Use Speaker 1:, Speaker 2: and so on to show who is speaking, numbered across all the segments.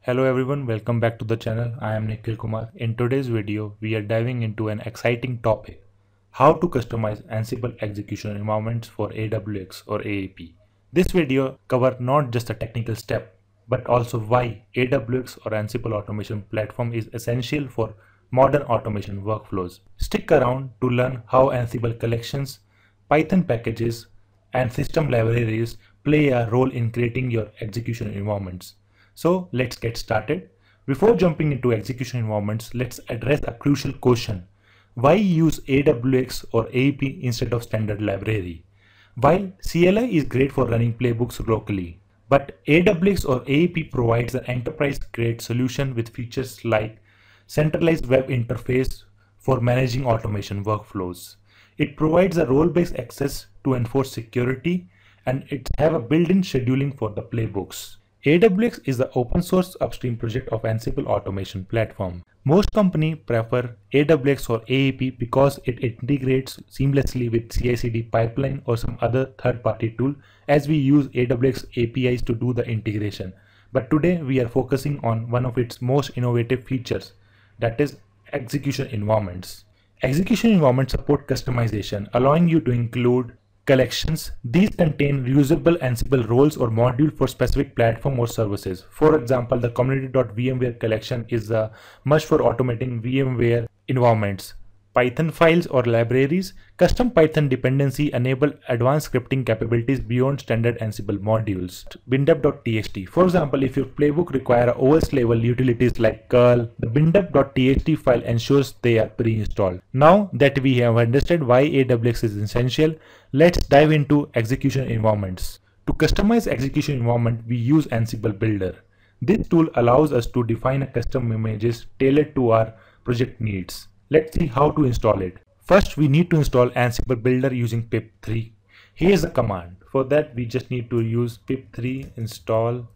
Speaker 1: Hello everyone, welcome back to the channel. I am Nikhil Kumar. In today's video, we are diving into an exciting topic: how to customize Ansible execution environments for AWX or AAP. This video covers not just a technical step, but also why AWX or Ansible Automation Platform is essential for modern automation workflows. Stick around to learn how Ansible collections, Python packages, and system libraries play a role in creating your execution environments. So let's get started. Before jumping into execution environments, let's address a crucial question. Why use AWX or AAP instead of standard library? While CLI is great for running playbooks locally, but AWX or AAP provides an enterprise-grade solution with features like centralized web interface for managing automation workflows. It provides a role-based access to enforce security, and it have a built-in scheduling for the playbooks. AWX is the open source upstream project of Ansible Automation Platform. Most companies prefer AWX or AAP because it integrates seamlessly with CI/CD pipeline or some other third-party tool, as we use AWX APIs to do the integration. But today we are focusing on one of its most innovative features, that is execution environments. Execution environments support customization, allowing you to include collections. These contain reusable Ansible roles or modules for specific platform or services. For example, the community.vmware collection is a must for automating VMware environments. Python files or libraries. Custom Python dependency enable advanced scripting capabilities beyond standard Ansible modules. Bindep.txt. For example, if your playbook require OS level utilities like curl, the bindep.txt file ensures they are pre-installed. Now that we have understood why AWX is essential, let's dive into execution environments. To customize execution environment, we use Ansible-builder. This tool allows us to define a custom images tailored to our project needs. Let's see how to install it. First, we need to install Ansible-builder using pip3. Here's the command. For that, we just need to use pip3 install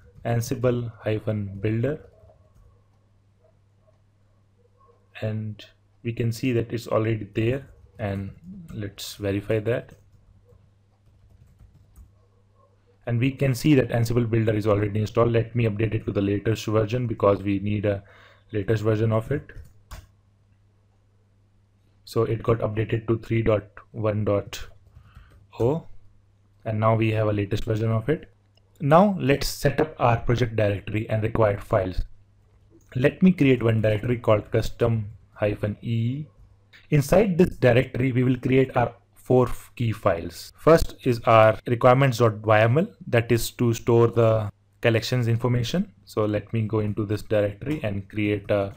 Speaker 1: Ansible-builder, and we can see that it's already there, and let's verify that. And we can see that Ansible-builder is already installed. Let me update it to the latest version because we need a latest version of it. So it got updated to 3.1.0, and now we have a latest version of it. Now let's set up our project directory and required files. Let me create one directory called custom-e. Inside this directory, we will create our 4 key files. First is our requirements.yml, that is to store the collections information. So let me go into this directory and create a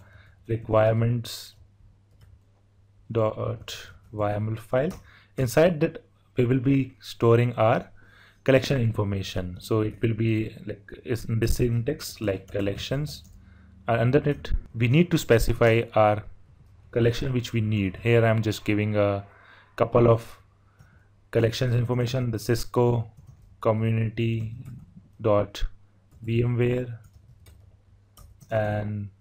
Speaker 1: requirements.yml file. Inside that, we will be storing our collection information. So it will be like in this syntax, like collections. Under it, we need to specify our collection which we need. Here I'm just giving a couple of collections information: the Cisco community.vmware and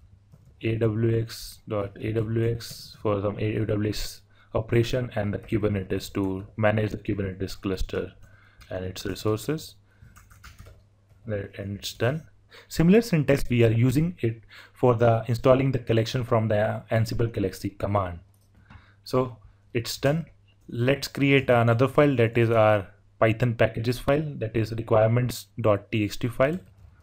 Speaker 1: AWX for some AWX operation, and the Kubernetes to manage the Kubernetes cluster and its resources. And it's done. Similar syntax we are using it for the installing the collection from the Ansible collection command. So it's done. Let's create another file, that is our Python packages file, that is requirements.txt file.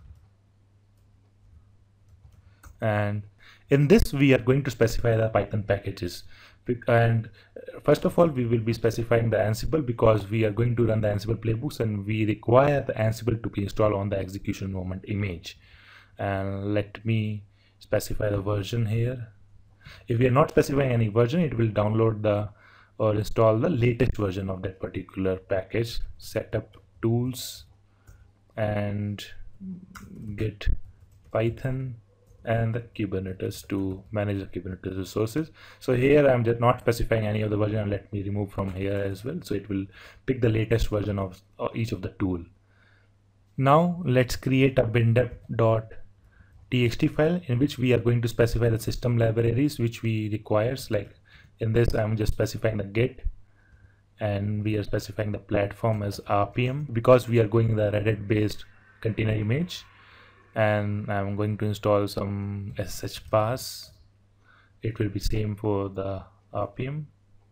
Speaker 1: And in this we are going to specify the Python packages. And first of all, we will be specifying the Ansible because we are going to run the Ansible playbooks, and we require the Ansible to be installed on the execution environment image. And let me specify the version here. If we are not specifying any version, it will download or install the latest version of that particular package. Setup tools and get Python and the Kubernetes to manage the Kubernetes resources. So here I'm just not specifying any of the version, and let me remove from here as well. So it will pick the latest version of each of the tool. Now let's create a bindep.txt file in which we are going to specify the system libraries which we requires. Like in this, I'm just specifying the Git, and we are specifying the platform as RPM because we are going the Reddit based container image. and I'm going to install some SSH pass. It will be same for the RPM.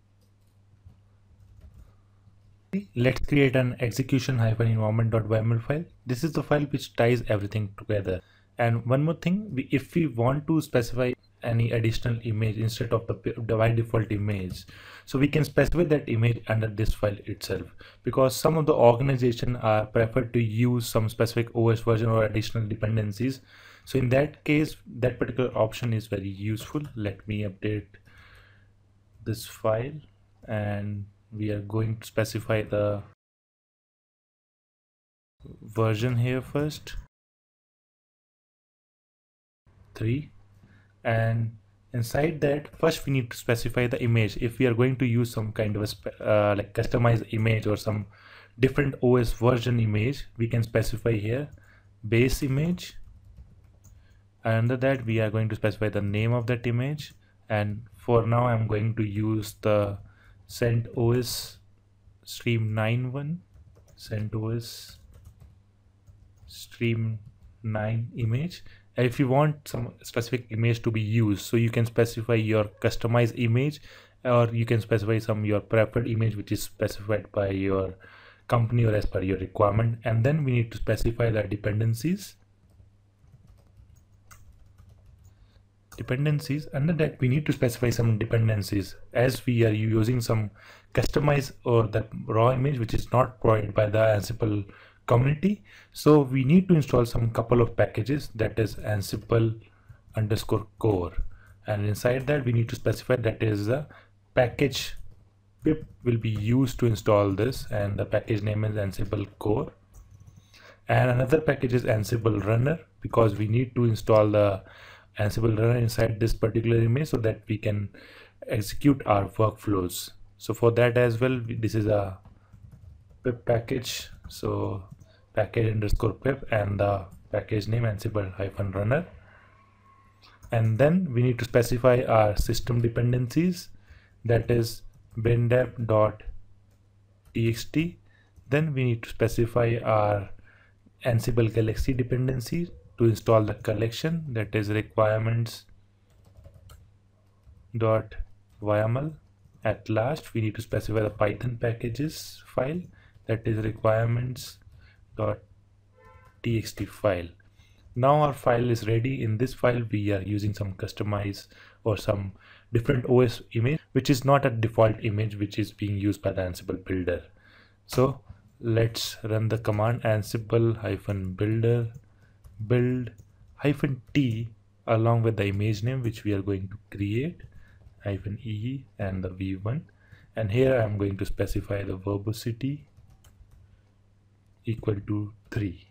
Speaker 1: Let's create an execution-environment.yml file. This is the file which ties everything together. And one more thing, if we want to specify any additional image instead of the by default image, so we can specify that image under this file itself, because some of the organization are preferred to use some specific OS version or additional dependencies. So in that case, that particular option is very useful. Let me update this file, and we are going to specify the version here first, 3. And inside that, first we need to specify the image. If we are going to use some kind of a like customized image or some different OS version image, we can specify here base image. And under that, we are going to specify the name of that image. And for now, I'm going to use the CentOS stream 9 one, CentOS stream 9 image. And if you want some specific image to be used, so you can specify your customized image, or you can specify some your preferred image which is specified by your company or as per your requirement. And then we need to specify the dependencies. Under that, we need to specify some dependencies, as we are using some customized or the raw image which is not provided by the Ansible community. So we need to install some couple of packages, that is Ansible_core, and inside that we need to specify that is the package pip will be used to install this, and the package name is Ansible core. And another package is Ansible runner, because we need to install the Ansible runner inside this particular image so that we can execute our workflows. So for that as well, this is a pip package, so package_pip and the package name Ansible-runner. And then we need to specify our system dependencies, that is bindep.txt. Then we need to specify our Ansible Galaxy dependency to install the collection, that is requirements.yml. At last, we need to specify the Python packages file, that is requirements.txt file. Now our file is ready. In this file, we are using some customized or some different OS image, which is not a default image which is being used by the Ansible-builder. So let's run the command Ansible-builder build -t along with the image name which we are going to create, -e and the v1. And here I'm going to specify the verbosity equal to 3.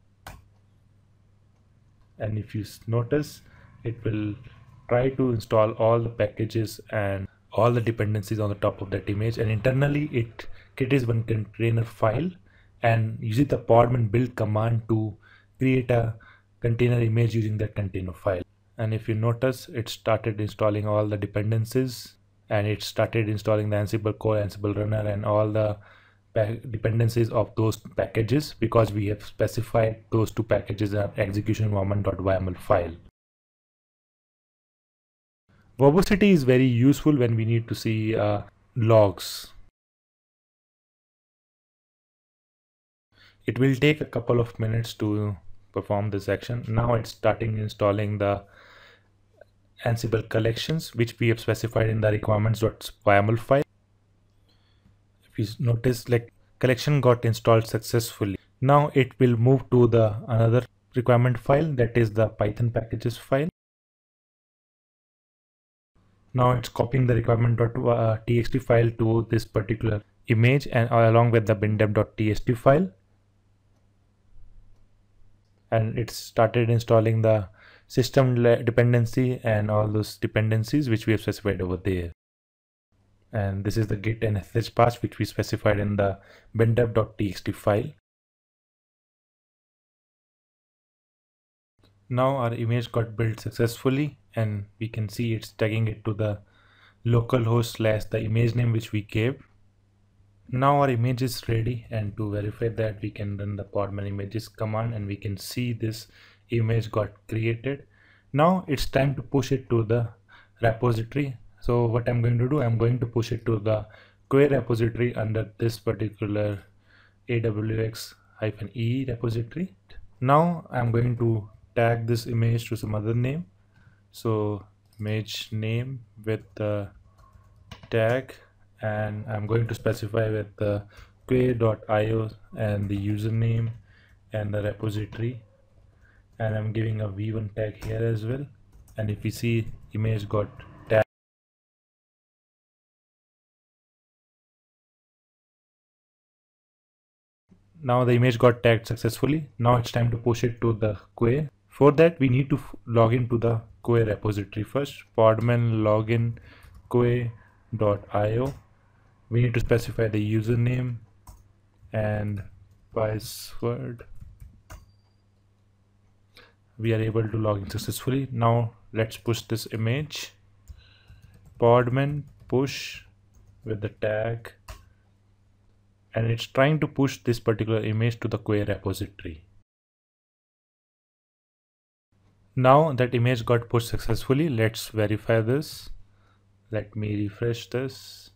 Speaker 1: And if you notice, it will try to install all the packages and all the dependencies on the top of that image, and internally it creates one container file and uses the podman build command to create a container image using that container file. And if you notice, it started installing all the dependencies, and it started installing the Ansible core, Ansible runner, and all the dependencies of those packages, because we have specified those two packages in execution-environment.yml file. Verbosity is very useful when we need to see logs. It will take a couple of minutes to perform this action. Now it's starting installing the Ansible collections, which we have specified in the requirements.yml file. If you notice, like, collection got installed successfully. Now it will move to the another requirement file, that is the Python packages file. Now it's copying the requirement.txt file to this particular image, and along with the bindep.txt file. And it started installing the system dependency and all those dependencies which we have specified over there. And this is the git and sh path which we specified in the bindep.txt file. Now our image got built successfully, and we can see it's tagging it to the localhost / the image name which we gave. Now our image is ready, and to verify that, we can run the podman images command, and we can see this image got created. Now it's time to push it to the repository. So what I'm going to do, I'm going to push it to the query repository under this particular AWX-E repository. Now I'm going to tag this image to some other name. So image name with the tag, and I'm going to specify with the query.io and the username and the repository, and I'm giving a v1 tag here as well. And if we see, image got tagged. Now the image got tagged successfully. Now it's time to push it to the query. For that, we need to log into the query repository first. Podman login query.io. We need to specify the username and password. We are able to log in successfully. Now let's push this image. Podman push with the tag, and it's trying to push this particular image to the query repository. Now that image got pushed successfully. Let's verify this. Let me refresh this,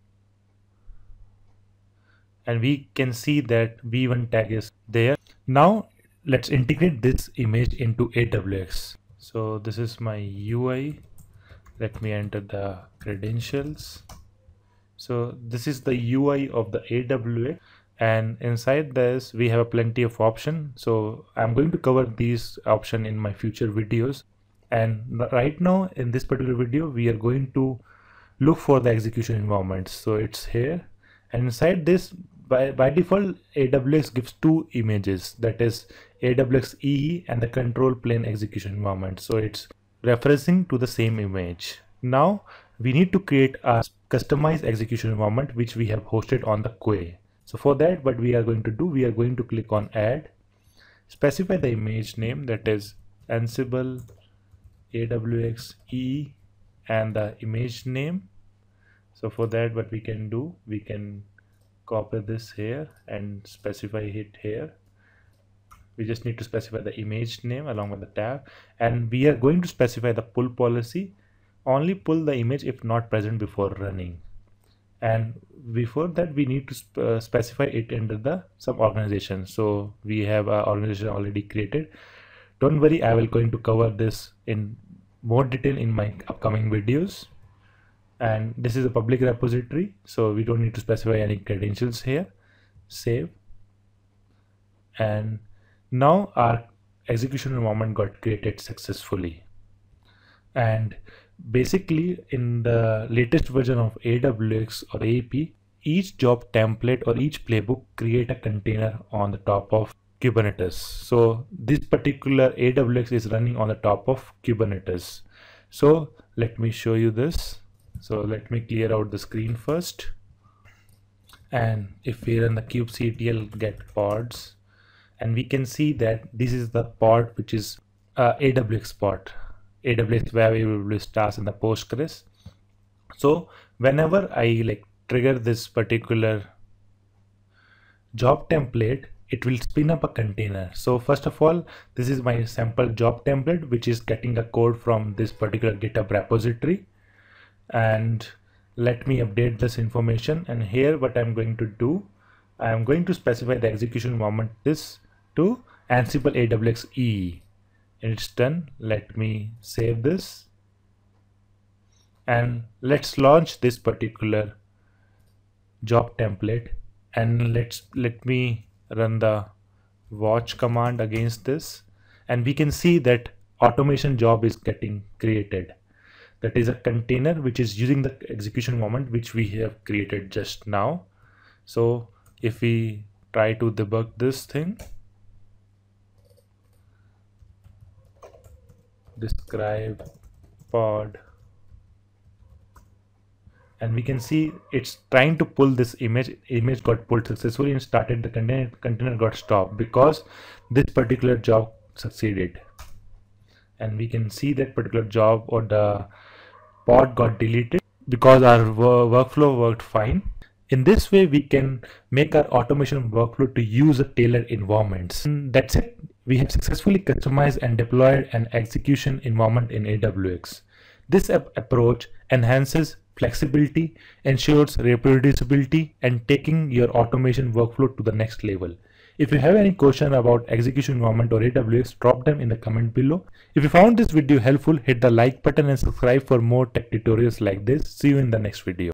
Speaker 1: and we can see that v1 tag is there. Now let's integrate this image into AWX. So this is my UI. Let me enter the credentials. So this is the UI of the AWX, and inside this we have plenty of options. So I'm going to cover these options in my future videos, and right now in this particular video we are going to look for the execution environment. So it's here, and inside this by default AWX gives two images, that is AWX EE and the control plane execution environment. So it's referencing to the same image. Now we need to create a customized execution environment which we have hosted on the query. So for that, what we are going to do, we are going to click on add, specify the image name, that is Ansible AWX EE and the image name. So for that, what we can do, we can copy this here and specify it here. We just need to specify the image name along with the tab, and we are going to specify the pull policy. Only pull the image if not present before running, and before that we need to specify it under the some organization. So we have an organization already created. Don't worry, I will going to cover this in more detail in my upcoming videos. And this is a public repository, so we don't need to specify any credentials here. Save, and now our execution environment got created successfully. And basically in the latest version of AWX or AAP, each job template or each playbook create a container on the top of Kubernetes. So this particular AWX is running on the top of Kubernetes. So let me show you this. So let me clear out the screen first, and if we run the kubectl get pods, and we can see that this is the pod which is AWX pod, AWX where we will list tasks in the Postgres. So whenever I trigger this particular job template, it will spin up a container. So first of all, this is my sample job template which is getting the code from this particular GitHub repository. And let me update this information, and here what I'm going to do, I'm going to specify the execution environment this to Ansible AWX EE, and it's done. Let me save this, and let's launch this particular job template, and let me run the watch command against this, and we can see that automation job is getting created. That is a container which is using the execution environment which we have created just now. So if we try to debug this thing, describe pod, and we can see it's trying to pull this image got pulled successfully and started the container got stopped because this particular job succeeded. And we can see that particular job or the pod got deleted because our workflow worked fine. In this way, we can make our automation workflow to use a tailored environments. And that's it. We have successfully customized and deployed an execution environment in AWX. This approach enhances flexibility, ensures reproducibility, and taking your automation workflow to the next level. If you have any question about execution environment or AWX, drop them in the comment below. If you found this video helpful, hit the like button and subscribe for more tech tutorials like this. See you in the next video.